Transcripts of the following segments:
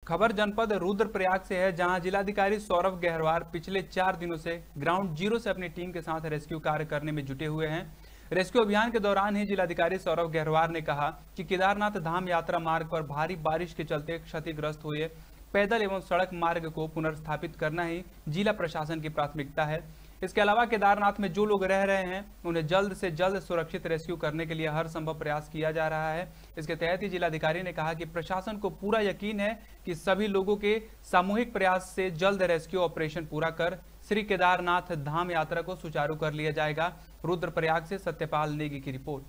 खबर जनपद रुद्रप्रयाग से है, जहां जिलाधिकारी सौरभ गहरवार पिछले 4 दिनों से ग्राउंड जीरो से अपनी टीम के साथ रेस्क्यू कार्य करने में जुटे हुए हैं। रेस्क्यू अभियान के दौरान ही जिलाधिकारी सौरभ गहरवार ने कहा कि केदारनाथ धाम यात्रा मार्ग पर भारी बारिश के चलते क्षतिग्रस्त हुए पैदल एवं सड़क मार्ग को पुनर्स्थापित करना ही जिला प्रशासन की प्राथमिकता है। इसके अलावा केदारनाथ में जो लोग रह रहे हैं उन्हें जल्द से जल्द सुरक्षित रेस्क्यू करने के लिए हर संभव प्रयास किया जा रहा है। इसके तहत ही जिलाधिकारी ने कहा कि प्रशासन को पूरा यकीन है कि सभी लोगों के सामूहिक प्रयास से जल्द रेस्क्यू ऑपरेशन पूरा कर श्री केदारनाथ धाम यात्रा को सुचारू कर लिया जाएगा। रुद्रप्रयाग से सत्यपाल नेगी की रिपोर्ट।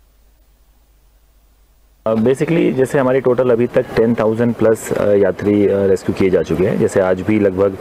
बेसिकली जैसे हमारे टोटल अभी तक 10,000 प्लस यात्री रेस्क्यू किए जा चुके हैं। जैसे आज भी लगभग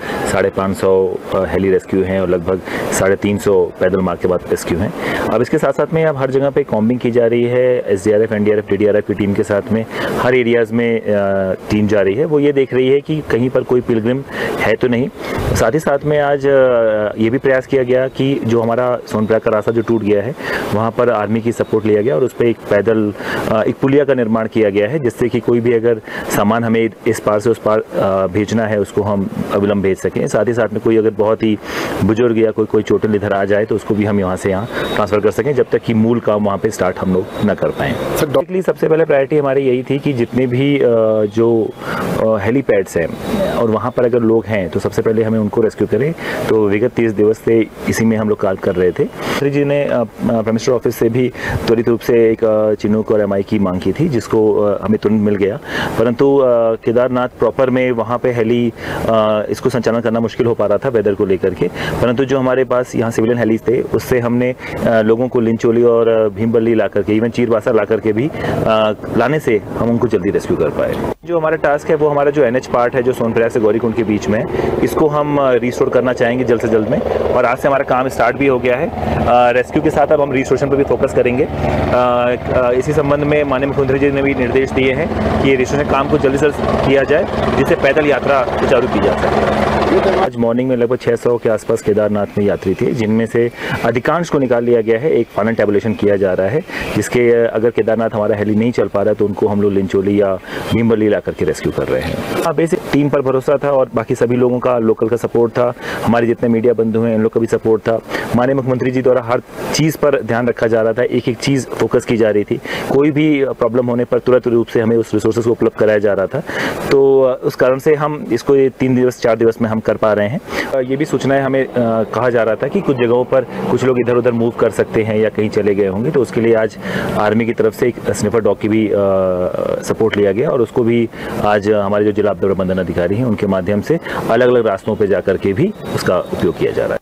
550 हेली रेस्क्यू हैं और लगभग 350 पैदल मार्ग के बाद रेस्क्यू हैं। अब इसके साथ साथ में अब हर जगह पे कॉम्बिंग की जा रही है। एसडीआरएफ, एनडीआरएफ, डीडीआरएफ की टीम के साथ में हर एरियाज़ में टीम जा रही है। वो ये देख रही है कि कहीं पर कोई पिलग्रिम है तो नहीं। साथ ही साथ में आज ये भी प्रयास किया गया कि जो हमारा सोनप्रयाग का रास्ता जो टूट गया है वहाँ पर आर्मी की सपोर्ट लिया गया और उस पर एक पैदल एक पुलिया का निर्माण किया गया है, जिससे कि कोई भी अगर सामान हमें इस पार से उस पार भेजना है उसको हम अविलंब भेज सकें। साथ ही साथ में कोई अगर बहुत ही बुजुर्ग या कोई चोटिल इधर आ जाए तो उसको भी हम यहाँ से यहाँ ट्रांसफर कर सकें जब तक कि मूल काम वहाँ पे स्टार्ट हम लोग न कर पाएँ। सबसे पहले प्रायोरिटी हमारी यही थी कि जितने भी जो हेलीपैड्स हैं और वहाँ पर अगर लोग हैं तो सबसे पहले हमें उनको रेस्क्यू करें। तो विगत 30 दिवस से इसी में हम लोग कार्य कर रहे थे। श्री जी ने प्राइम मिनिस्टर ऑफिस से भी त्वरित रूप से एक चिनूक और एमआई की मांग की थी, जिसको हमें तुरंत मिल गया। परंतु केदारनाथ प्रॉपर में वहाँ पे हेली इसको संचालन करना मुश्किल हो पा रहा था वेदर को लेकर के। परंतु जो हमारे पास यहाँ सिविलियन हेलीज थे उससे हमने लोगों को लिंचोली और भीमबल्ली ला करके, इवन चीरबासा ला करके भी लाने से हम उनको जल्दी रेस्क्यू कर पाए। जो हमारा टास्क है वो हमारा जो एनएच पार्ट है जो सोनप्रयाग से गौरीकुंड के बीच में, इसको हम रिस्टोर करना चाहेंगे जल्द से जल्द में। और आज से हमारा काम स्टार्ट भी हो गया है। रेस्क्यू के साथ अब हम रिस्टोरेशन पर भी फोकस करेंगे। इसी संबंध में माननीय मुख्यमंत्री जी ने भी निर्देश दिए हैं कि ये रिस्टोरेशन काम को जल्दी से किया जाए जिससे पैदल यात्रा सुचारू की जा सके। आज मॉर्निंग में लगभग 600 के आसपास केदारनाथ में यात्री थे, जिनमें से अधिकांश को निकाल लिया गया है। एक फाइनल टैबुलेशन किया जा रहा है, जिसके अगर केदारनाथ हमारा हेली नहीं चल पा रहा है तो उनको हम लोग लिंचोली या भीमबल्ली ला करके रेस्क्यू कर रहे हैं। बेसिक टीम पर भरोसा था और बाकी सभी लोगों का लोकल का सपोर्ट था। हमारे जितने मीडिया बंधु हैं इन लोग का भी सपोर्ट था। माननीय मुख्यमंत्री जी द्वारा हर चीज़ पर ध्यान रखा जा रहा था, एक एक चीज़ फोकस की जा रही थी। कोई भी प्रॉब्लम होने पर तुरंत रूप से हमें उस रिसोर्सेज को उपलब्ध कराया जा रहा था। तो उस कारण से हम इसको 3 दिवस 4 दिवस में हम कर पा रहे हैं। ये भी सूचनाएं हमें कहा जा रहा था कि कुछ जगहों पर कुछ लोग इधर उधर मूव कर सकते हैं या कहीं चले गए होंगे, तो उसके लिए आज आर्मी की तरफ से एक स्निफर डॉग की भी सपोर्ट लिया गया और उसको भी आज हमारे जो जिला आपदा प्रबंधन अधिकारी हैं उनके माध्यम से अलग अलग रास्तों पर जाकर के भी उसका उपयोग किया जा रहा है।